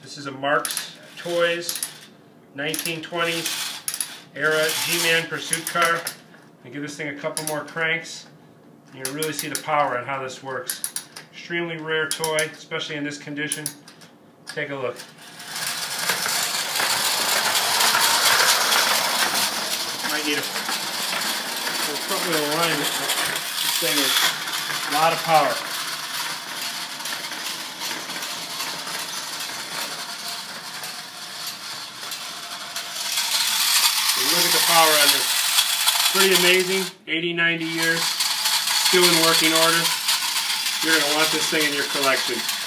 This is a Marx Toys 1920s era G-Man pursuit car. I give this thing a couple more cranks. You can really see the power on how this works. Extremely rare toy, especially in this condition. Take a look. Might need a front wheel alignment, but this thing is a lot of power. Look at the power on this. Pretty amazing. 80, 90 years. Still in working order. You're going to want this thing in your collection.